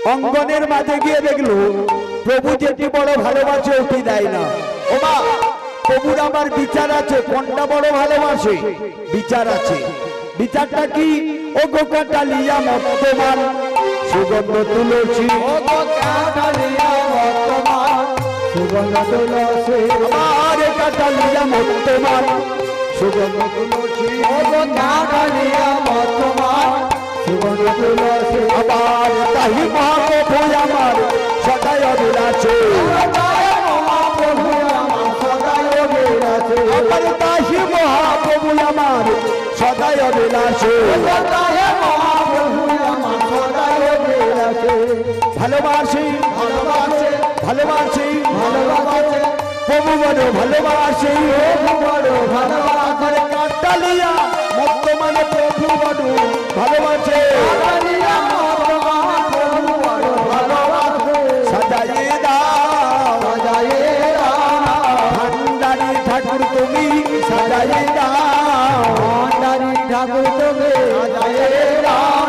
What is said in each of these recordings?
অঙ্গনের মাঝে গিয়ে দেখলো প্রভু যেটি বড় ভালোবাসে ওটি দেয় না। ও মা, প্রভুর আমার বিচার আছে, কোনটা বড় ভালোবাসে? বিচার আছে। বিচারটা কি? ও গো কাটালিয়া মর্তমান সুগন্ধ তুলসী, ও গো কাটালিয়া মর্তমান সুগন্ধ তুলসী, আমার কাটালিয়া মর্তমান সুগন্ধ তুলসী, ও গো কাটালিয়া মর্তমান সুগন্ধ তুলসী, আবার তাহি মহাপ্রভু আমার সদাই অবিলাসে, মহাপ্রভু আমার সদাই অবিলাসে, আবার তাহি মহাপ্রভু আমার সদাই অবিলাসে, মহাপ্রভু আমার সদাই অবিলাসে। ভালোবাসি ভালোবাসে ভালোবাসি ভালোবাসে প্রভু বড় ভালোবাসি, প্রভু বড় ভালোবাসে, কাটালিয়া বর্তমানে প্রভু বড় ভালোবাসে, সাজাইয়ে দাও সাজাইয়ে দাও ভান্ডারী ঠাকুর তুমি, সাজাইয়ে দাও ভান্ডারী ঠাকুর তুমি, সাজাইয়ে দাও।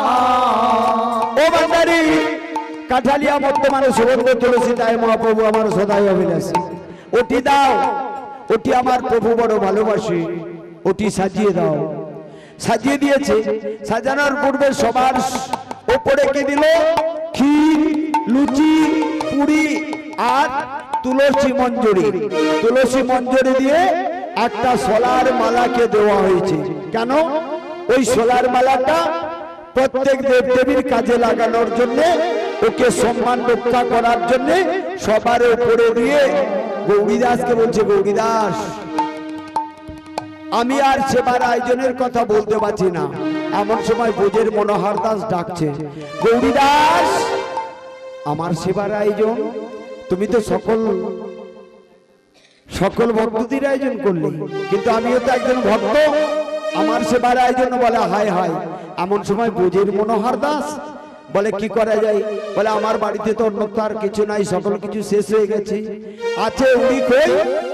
ও ভান্ডারী কাঠালিয়া বর্তমানে সুগন্ধ তুলসী তাই মহাপ্রভু আমার সদাই অভিলাষী, ওটি দাও, ওটি আমার প্রভু বড় ভালোবাসে, ওটি সাজিয়ে দাও। সাজিয়ে দিয়েছে। সাজানোর পূর্বে সবার ওপরে কি দিল? ক্ষীর, লুচি, পুরি আর তুলসী মঞ্জরি। তুলসী মঞ্জরি দিয়ে একটা সোলার মালাকে দেওয়া হয়েছে। কেন? ওই সোলার মালাটা প্রত্যেক দেবদেবীর কাজে লাগানোর জন্য, ওকে সম্মান রক্ষা করার জন্য সবার উপরে দিয়ে গৌরীদাসকে বলছে, গৌরীদাস আমি আর সেবার আয়োজনের কথা বলতে পারছি না। এমন সময় ব্রজের মনোহর দাস ডাকছে, গৌরীদাস আমার সেবার আয়োজন, তুমি তো সকল ভক্তদের আয়োজন করলে, কিন্তু আমিও তো একজন ভক্ত, আমার সেবার আয়োজন। বলে হায় হায়। এমন সময় ব্রজের মনোহর দাস বলে কি করা যায়? বলে আমার বাড়িতে তো অন্যত্র আর কিছু নাই, সকল কিছু শেষ হয়ে গেছে। আছে উড়ি কই?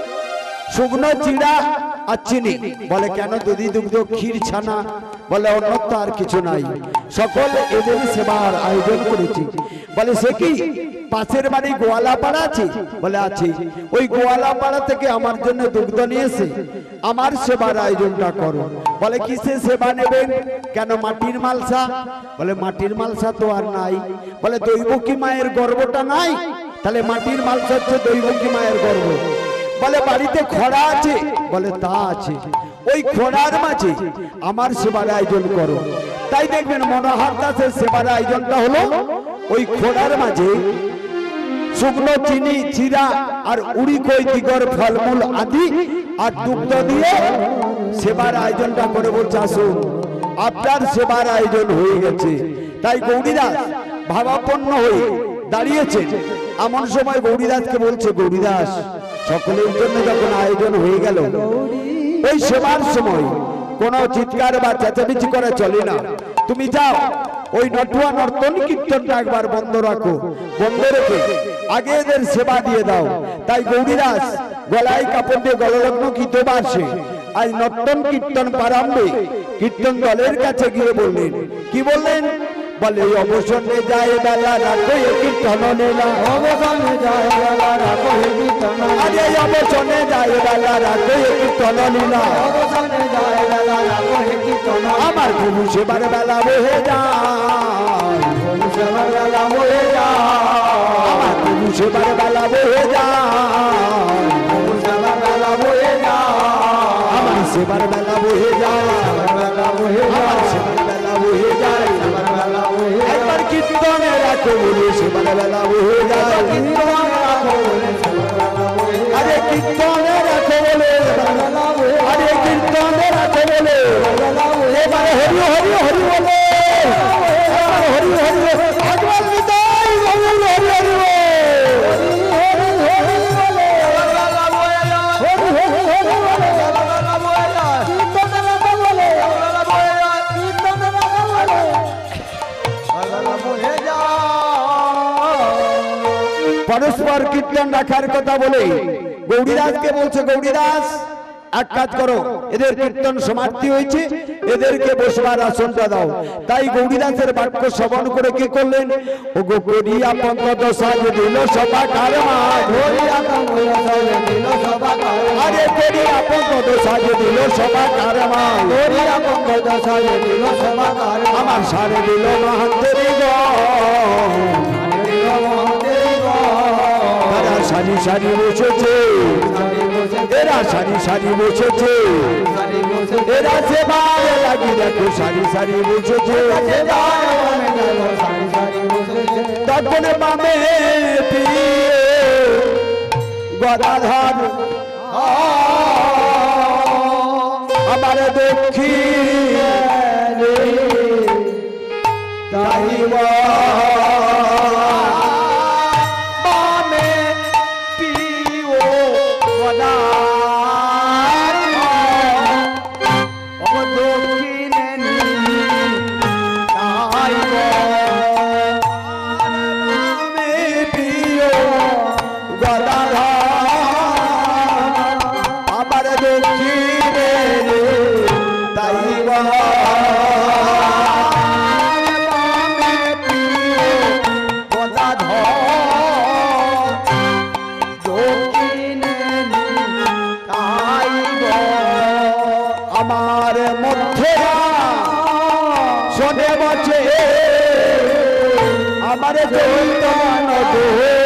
শুকনো চিড়া আর চিনি। বলে কেন? দধি দুগ্ধ ক্ষীর ছানা। বলে অন্যত্র আর কিছু নাই, সকল এদের সেবার আয়োজন করেছি। বলে সে কি? পাশের বাড়ি গোয়ালাপাড়া আছে? বলে আছে। ওই গোয়ালাপাড়া থেকে আমার জন্য দুগ্ধ নিয়েছে, আমার সেবার আয়োজনটা করো। বলে কিসে সেবা নেবেন? কেন মাটির মালসা? বলে মাটির মালসা তো আর নাই। বলে দৈবকী মায়ের গর্ভটা নাই? তাহলে মাটির মালসা হচ্ছে দৈবকী মায়ের গর্ভ। বলে বাড়িতে খড়া আছে? বলে তা আছে। ওই খড়ার মাঝে আমার সেবার আয়োজন করো। তাই দেখবেন মনোহর দাসের সেবার আয়োজনটা হলো ওই খড়ার মাঝে শুকনো চিনি, চিরা আর উড়ি কই দিগর ফলমূল আদি আর দুগ্ধ দিয়ে সেবার আয়োজনটা করে বলছে আসুন আপনার সেবার আয়োজন হয়ে গেছে। তাই গৌরীদাস ভাবাপন্ন হয়ে দাঁড়িয়েছে। এমন সময় গৌরীদাসকে বলছে, গৌরীদাস সকলের জন্য যখন আয়োজন হয়ে গেল, ওই সেবার সময় কোন চিৎকার বা চেঁচামেচি করে চলে না। তুমি যাও ওই নটুয়া নর্তন কীর্তনটা একবার বন্ধ রাখো, বন্ধ রেখে আগে এদের সেবা দিয়ে দাও। তাই গৌরীদাস গলায় কাপড় দিয়ে গললগ্ন গীতবাসে আজ নর্তন কীর্তন প্রারম্ভে কীর্তন দলের কাছে গিয়ে বললেন, কি বললেন? বলে অবসরে যায় বেলা রাখো কীর্তন লীলা, অবসরে যায় বেলা রাখো কীর্তন, আরে অবসরে যায় বেলা রাখো কীর্তন লীলা, অবসরে যায় বেলা রাখো কীর্তন, আমার প্রভু সেবার বেলা বহে যায়, প্রভু সেবার বেলা বহে যায়, আমার প্রভু সেবার বেলা বহে যায়, প্রভু সেবার বেলা বহে যায়, আমার সেবার বেলা বহে যায়, বেলা বহে যায়, সেবার বেলা বহে যায়, একবার কীর্তনে রাখো বলে সেবার বেলা হয়ে যায়, আরে কীর্তনে রাখো বলে, আরে কীর্তনে রাখো বলে, এবারে হরি হরি হরি বলে, হরি হরি একবার নিতাই হরি হরি হরি পরস্পর কীর্তন রাখার কথা বলে গৌরীদাসকে বলছে, গৌরীদাস এক কাজ করো, এদের কীর্তন সমাপ্তি হয়েছে, এদেরকে বসবার আসনটা দাও। তাই গৌরীদাসের বাক্য শ্রবণ করে কি করলেন, ও গো করিয়া পঙ্কজ সাজ দিল সভা কারমা, আরে করিয়া পঙ্কজ সাজ দিল সভা কারমা, আমার সারে দিল মহান্তেরি গো, তারা সারি সারি বসেছে, এরা সারি সারি বসেছে, এরা সেবারে লাগি দেখো সারি সারি বসেছে, তর্পণে পাবে গদাধর আমার দক্ষিণ তাইব আমার মধ্যে শোনে বসে আমার চৈতন্য